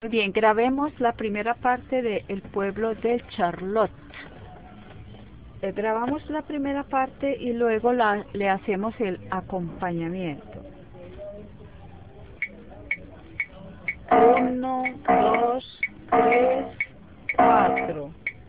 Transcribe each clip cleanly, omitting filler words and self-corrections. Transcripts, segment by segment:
Bien, grabemos la primera parte de El pueblo de Charlotte. Grabamos la primera parte y luego le hacemos el acompañamiento. 1, 2, 3, 4.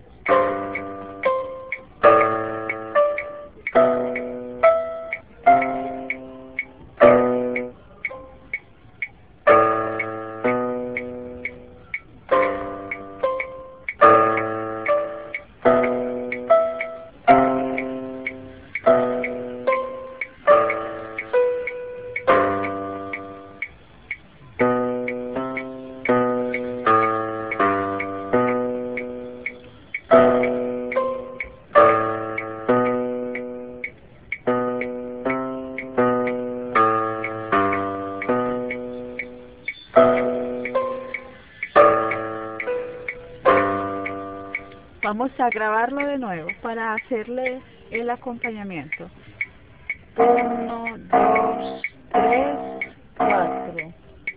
Vamos a grabarlo de nuevo para hacerle el acompañamiento. 1, 2, 3, 4.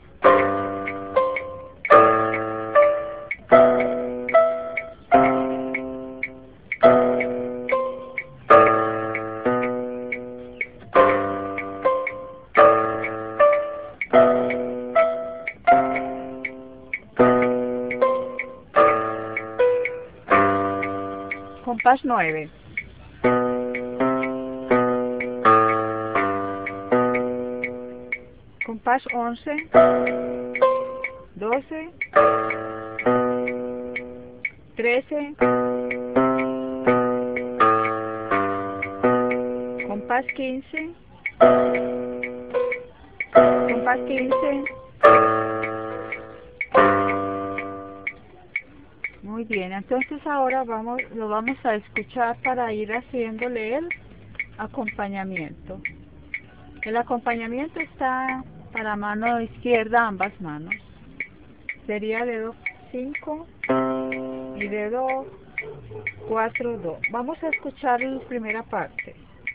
Compás 9. Compás 11, 12, 13, compás 15, compás 15. Muy bien, entonces ahora lo vamos a escuchar para ir haciéndole el acompañamiento. El acompañamiento está para mano izquierda, ambas manos. Sería dedo 5 y dedo 4, 2. Vamos a escuchar la primera parte.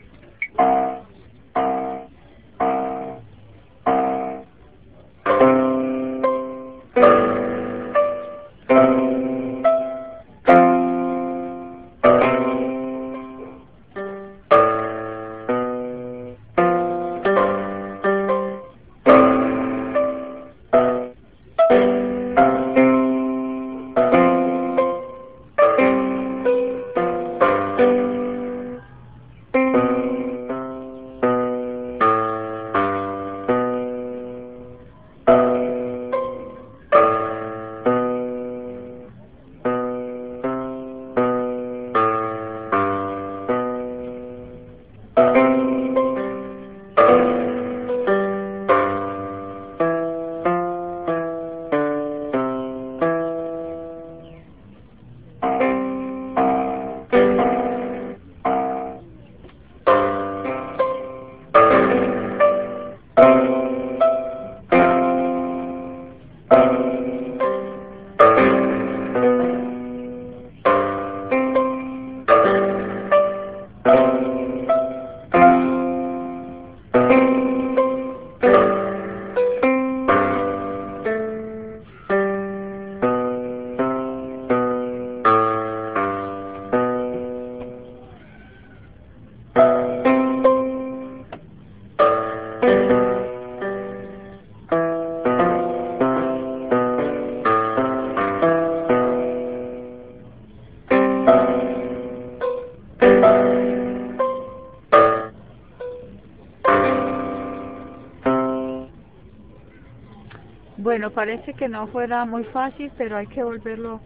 Bueno, parece que no fuera muy fácil, pero hay que volverlo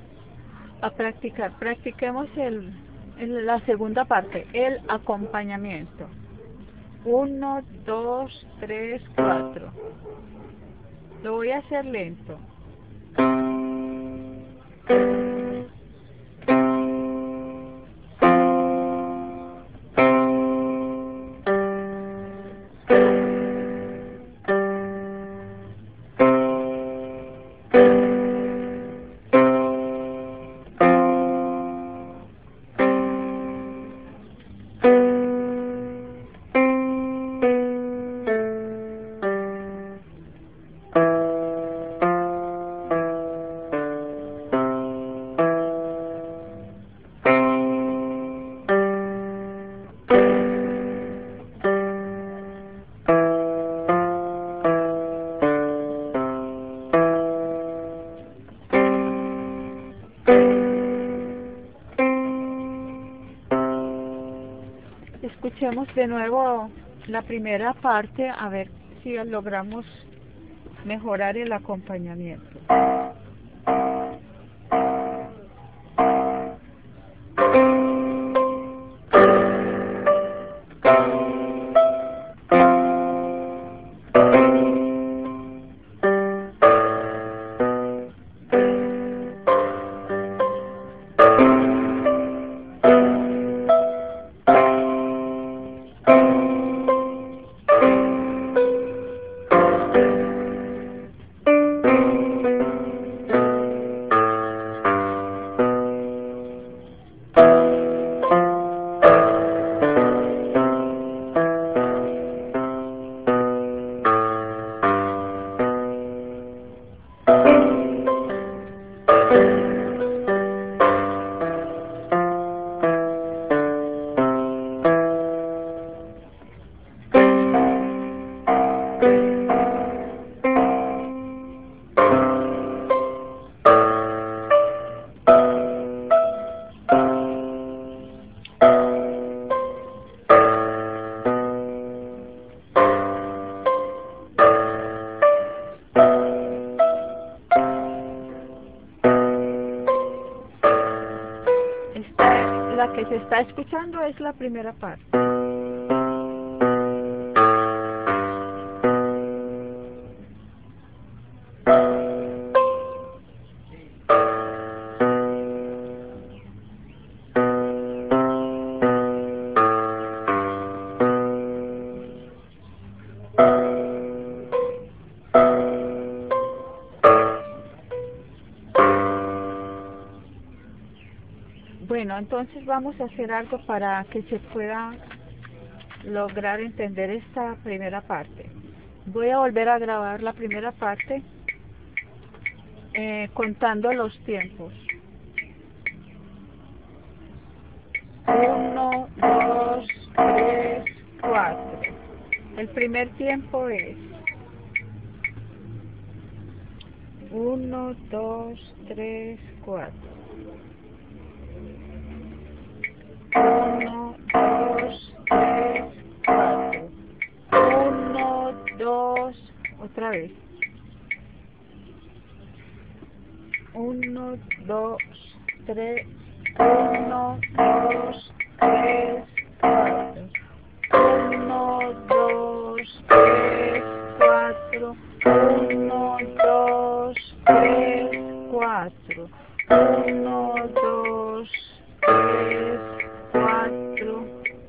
a practicar. Practiquemos la segunda parte, el acompañamiento. 1, 2, 3, 4. Lo voy a hacer lento. escuchemos de nuevo la primera parte a ver si logramos mejorar el acompañamiento. La que se está escuchando es la primera parte. Bueno, entonces vamos a hacer algo para que se pueda lograr entender esta primera parte. Voy a volver a grabar la primera parte contando los tiempos. 1, 2, 3, 4. El primer tiempo es 1, 2, 3, 4. 1, 2, 3, 4. 1, 2, otra vez. 1, 2, 3, 1, 2, 3, 4. 1, 2, 3, 4. 1, 2, 3, 4. 1, 2, 3, 4.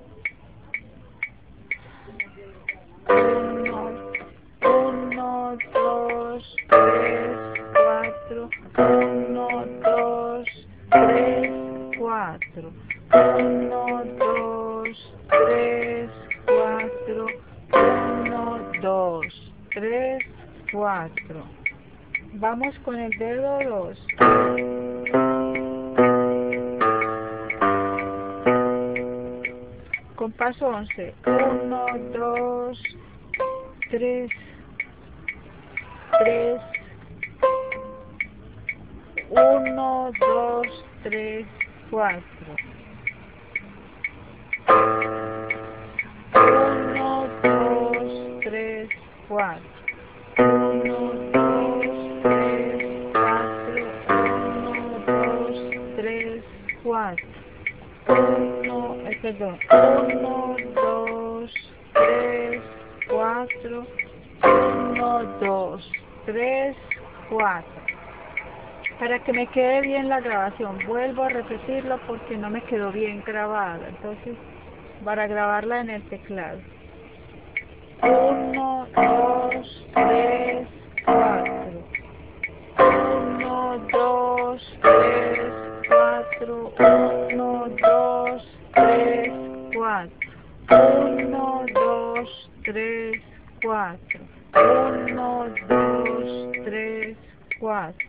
1, 2, 3, 4. 1, 2, 3, 4. 1, 2, 3, 4. 1, 2, 3, 4. Vamos con el dedo 2. Compaso 11. 1, 2, 3, 3. 1, 2, 3, 4. 1, 2, 3, 4. 1, 2, 3, 4. 1, 2, 3, 4. 1, 2, 3, 4. 1, 2, 3, 4. Para que me quede bien la grabación, vuelvo a repetirlo porque no me quedó bien grabada. Entonces, para grabarla en el teclado. 1, 2, 3, 4. 1, 2, 3, 4. 1, 2, 3, 4. 1, 2, 3, 4. 1, 2, 3, 4.